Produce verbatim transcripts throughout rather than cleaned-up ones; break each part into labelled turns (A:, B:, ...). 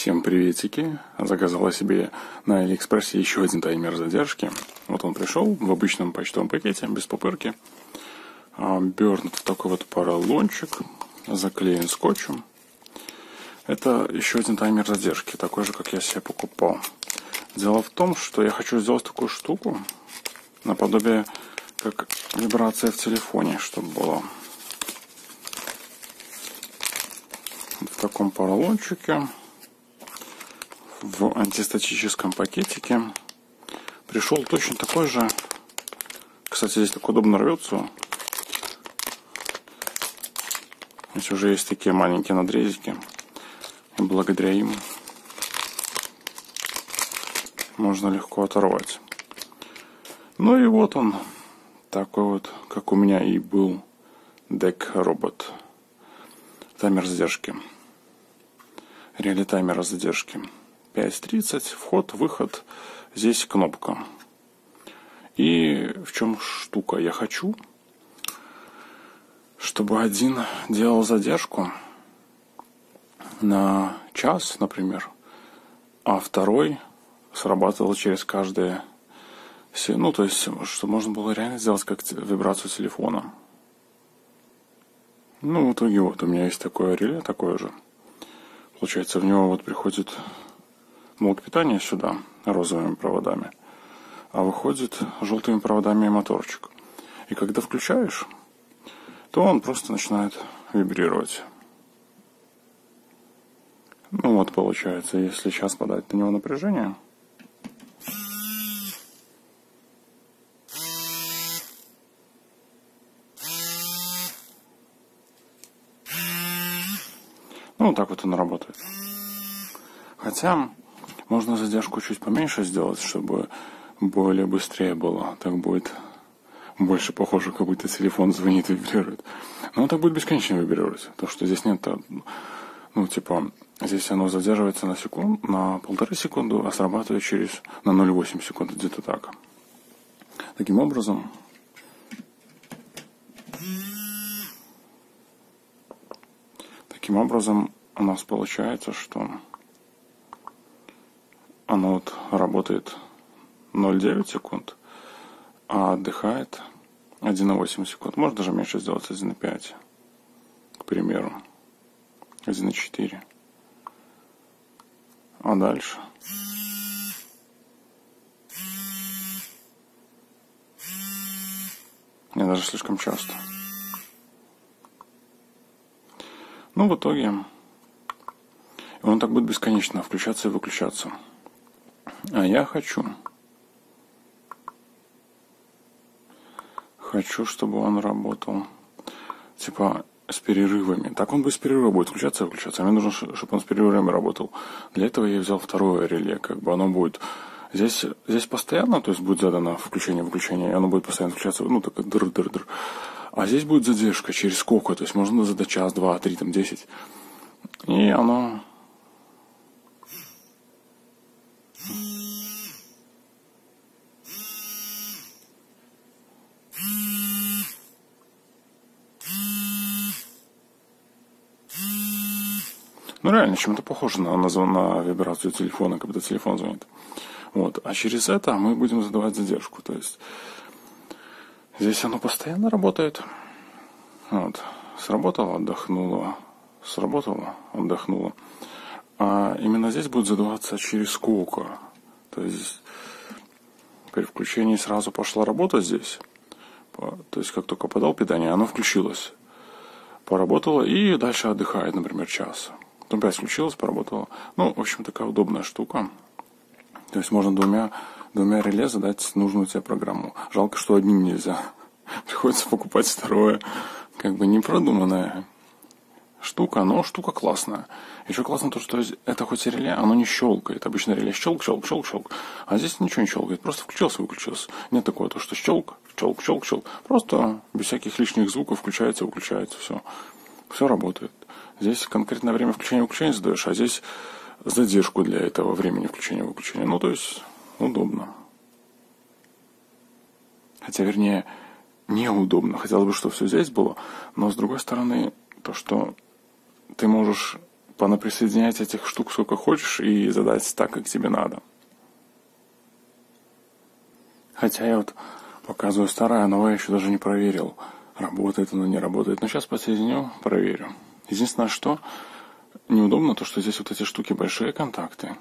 A: Всем приветики. Заказала себе на Алиэкспрессе еще один таймер задержки. Вот он пришел в обычном почтовом пакете, без пупырки. Обернут в такой вот поролончик, заклеен скотчем. Это еще один таймер задержки, такой же, как я себе покупал. Дело в том, что я хочу сделать такую штуку, наподобие как вибрация в телефоне, чтобы было. В таком поролончике, в антистатическом пакетике пришел точно такой же. Кстати, здесь так удобно рвется. Здесь уже есть такие маленькие надрезики, и благодаря им можно легко оторвать. Ну и вот он, такой вот, как у меня и был дек робот. Таймер задержки. Реле таймера задержки. пять тридцать, вход, выход. Здесь кнопка. И в чем штука? Я хочу, чтобы один делал задержку на час, например, а второй срабатывал через каждые... Ну, то есть, чтобы можно было реально сделать как вибрацию телефона. Ну, в итоге вот у меня есть такое реле, такое же. Получается, в него вот приходит блок питания сюда, розовыми проводами, а выходит желтыми проводами моторчик. И когда включаешь, то он просто начинает вибрировать. Ну вот, получается, если сейчас подать на него напряжение... Ну, вот так вот он работает. Хотя, можно задержку чуть поменьше сделать, чтобы более быстрее было. Так будет больше похоже, как будто телефон звонит и вибрирует. Но так будет бесконечно вибрировать. То, что здесь нет, ну, типа, здесь оно задерживается на секунду, на полторы секунды, а срабатывает через, на ноль целых восемь секунд, где-то так. Таким образом... Таким образом, у нас получается, что оно вот работает ноль целых девять секунд, а отдыхает один целых восемь секунд. Можно даже меньше сделать, один целых пять, к примеру. один целых четыре. А дальше? Не, даже слишком часто. Ну, в итоге, он так будет бесконечно включаться и выключаться. А я хочу, хочу, чтобы он работал, типа, с перерывами. Так он без перерыва будет включаться и выключаться. А мне нужно, чтобы он с перерывами работал. Для этого я взял второе реле, как бы оно будет... Здесь, здесь постоянно, то есть будет задано включение-выключение, и оно будет постоянно включаться, ну, так как дыр-дыр-дыр. А здесь будет задержка через сколько, то есть можно задать час, два, три, там, десять. И оно... Ну, реально, чем-то похоже на, на, на вибрацию телефона, когда телефон звонит. Вот. А через это мы будем задавать задержку. То есть здесь оно постоянно работает. Вот. Сработало, отдохнуло. Сработало, отдохнуло. А именно здесь будет задаваться через сколько. То есть при включении сразу пошла работа здесь. То есть как только подал питание, оно включилось. Поработало и дальше отдыхает, например, час. Потом опять включилось, поработало. Ну, в общем, такая удобная штука. То есть можно двумя, двумя реле задать нужную тебе программу. Жалко, что одним нельзя. Приходится покупать второе. Как бы непродуманная штука, но штука классная. Еще классно то, что это хоть и реле, оно не щелкает. Обычно реле щелк, щелк, щелк, щелк. А здесь ничего не щелкает. Просто включился, выключился. Нет такого, то, что щелк, щелк, щелк, щелк. Просто без всяких лишних звуков включается, выключается. Все. Все работает. Здесь конкретное время включения-выключения задаешь, а здесь задержку для этого времени включения-выключения. Ну, то есть, удобно. Хотя, вернее, неудобно. Хотелось бы, чтобы все здесь было. Но, с другой стороны, то, что ты можешь понаприсоединять этих штук сколько хочешь и задать так, как тебе надо. Хотя я вот показываю старое, а новое еще даже не проверил, работает оно, не работает. Но сейчас подсоединю, проверю. Единственное, что неудобно, то что здесь вот эти штуки большие контакты.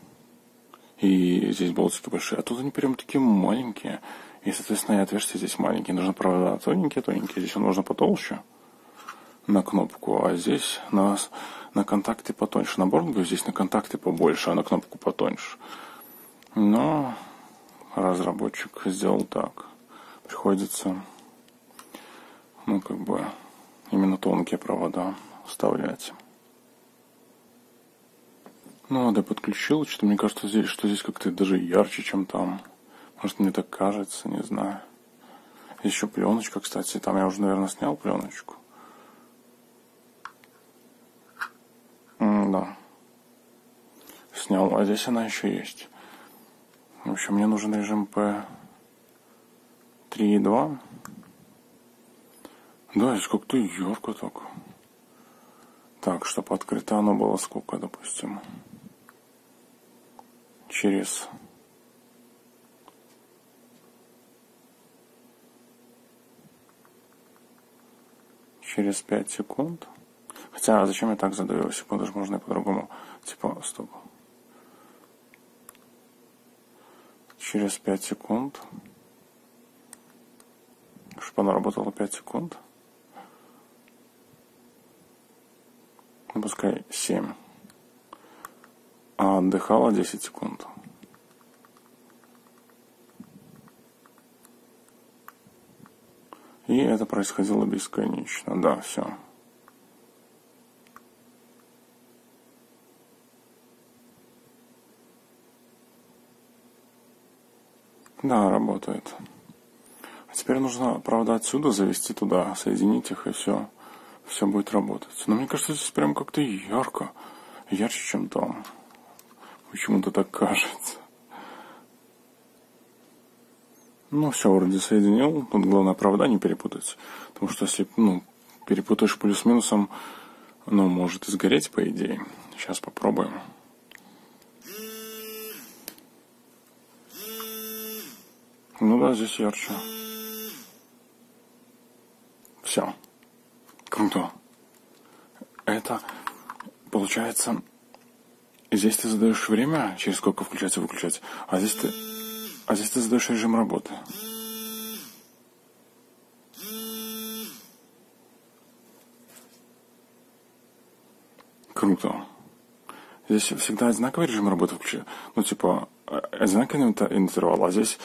A: И здесь болтики большие, а тут они прям такие маленькие. И, соответственно, и отверстия здесь маленькие. Нужно провода тоненькие-тоненькие. Здесь он нужно потолще на кнопку, а здесь на, на контакты потоньше. На бордгу здесь на контакты побольше, а на кнопку потоньше. Но разработчик сделал так. Приходится, ну, как бы, именно тонкие провода вставлять. Ну, да, подключил. Что-то мне кажется, здесь, что здесь как-то даже ярче, чем там. Может, мне так кажется, не знаю. Еще пленочка, кстати. Там я уже, наверное, снял пленочку. М-да. Снял, а здесь она еще есть. В общем, мне нужен режим пэ три и два. Да, здесь как-то ярко так. Так, чтобы открыто оно было сколько, допустим. Через... Через пять секунд. Хотя, зачем я так задаю? Секунду же можно и по-другому. Типа, стоп. Через пять секунд. Чтобы она работала пять секунд. Ну, пускай семь. А отдыхала десять секунд. И это происходило бесконечно. Да, все. Да, работает. А теперь нужно, правда, отсюда завести туда, соединить их, и все. Все будет работать. Но мне кажется, здесь прям как-то ярко. Ярче, чем там. Почему-то так кажется. Ну, все, вроде соединил. Тут главное, провода не перепутать. Потому что если, ну, перепутаешь плюс-минусом, ну, может и сгореть, по идее. Сейчас попробуем. Ну да, здесь ярче. Все. Круто. Это, получается, здесь ты задаешь время, через сколько включать и выключать, а здесь ты, а здесь ты задаешь режим работы. Круто. Здесь всегда одинаковый режим работы включаю. Ну, типа, одинаковый интервал, а здесь...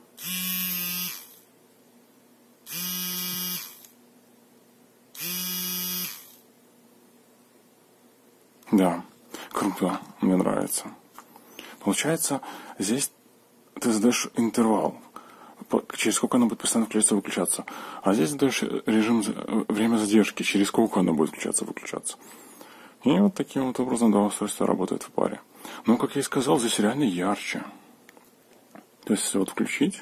A: Да, круто, мне нравится. Получается, здесь ты задаешь интервал, через сколько оно будет постоянно включаться и выключаться. А здесь задаешь режим, время задержки, через сколько оно будет включаться и выключаться. И вот таким вот образом два устройства работают в паре. Но, как я и сказал, здесь реально ярче. То есть, если вот включить...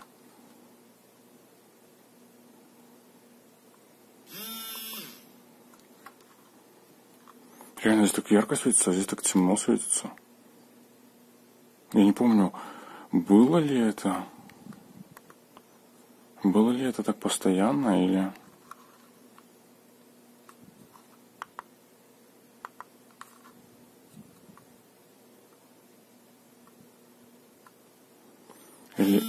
A: Реально здесь так ярко светится, а здесь так темно светится. Я не помню, было ли это... Было ли это так постоянно, или... Или...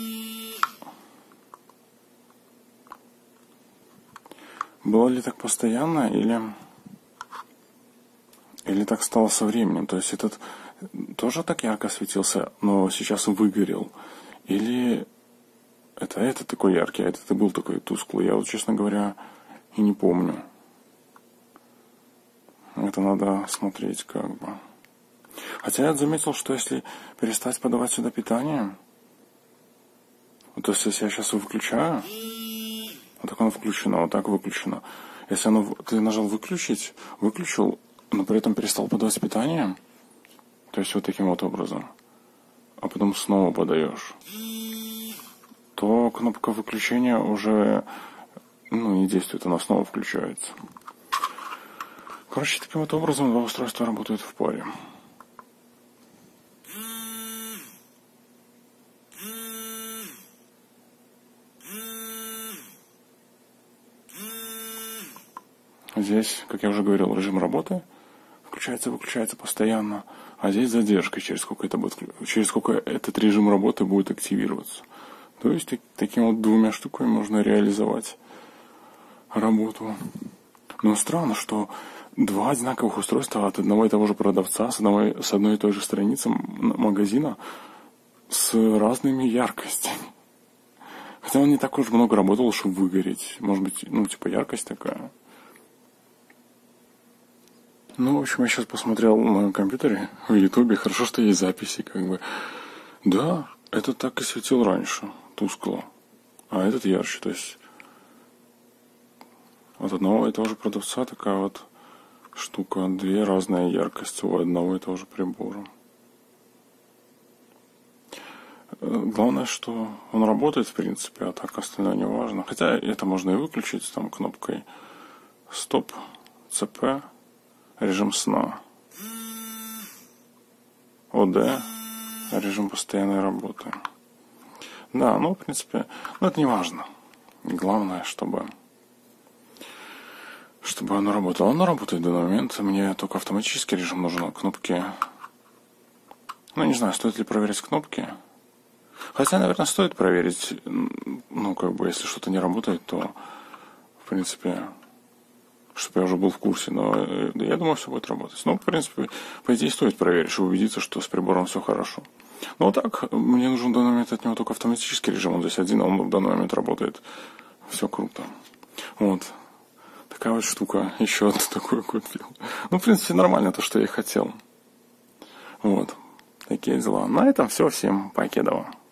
A: Было ли так постоянно, или... Или так стало со временем? То есть этот тоже так ярко светился, но сейчас выгорел? Или это этот такой яркий, а этот и был такой тусклый? Я вот, честно говоря, и не помню. Это надо смотреть как бы. Хотя я заметил, что если перестать подавать сюда питание, то есть если я сейчас его выключаю, вот так оно включено, вот так выключено. Если оно, ты нажал выключить, выключил, но при этом перестал подавать питание, то есть вот таким вот образом, а потом снова подаешь, то кнопка выключения уже, ну, не действует, она снова включается. Короче, таким вот образом два устройства работают в паре. Здесь, как я уже говорил, режим работы включается и выключается постоянно, а здесь задержка, через сколько, это будет, через сколько этот режим работы будет активироваться. То есть такими вот двумя штуками можно реализовать работу. Но странно, что два одинаковых устройства от одного и того же продавца с одной, с одной и той же страницы магазина с разными яркостями. Хотя он не так уж много работал, чтобы выгореть. Может быть, ну, типа яркость такая. Ну, в общем, я сейчас посмотрел на компьютере в Ютубе. Хорошо, что есть записи, как бы. Да, это так и светил раньше, тускло. А этот ярче, то есть от одного и того же продавца такая вот штука. Две разные яркости у одного и того же прибора. Главное, что он работает, в принципе, а так остальное не важно. Хотя это можно и выключить там кнопкой стоп, ЦП, режим сна, ОД, режим постоянной работы. Да, ну, в принципе, ну, это не важно. Главное, чтобы, чтобы оно работало. Оно работает в данный момент. Мне только автоматический режим нужен. Кнопки. Ну, не знаю, стоит ли проверять кнопки. Хотя, наверное, стоит проверить. Ну, как бы, если что-то не работает, то, в принципе, чтобы я уже был в курсе. Но я думаю, все будет работать. Ну, в принципе, по идее, стоит проверить, чтобы убедиться, что с прибором все хорошо. Ну, вот так, мне нужен в данный момент от него только автоматический режим. Он здесь один, а он в данный момент работает. Все круто. Вот. Такая вот штука. Еще одну такую купил. Ну, в принципе, нормально то, что я и хотел. Вот. Такие дела. На этом все. Всем покедова.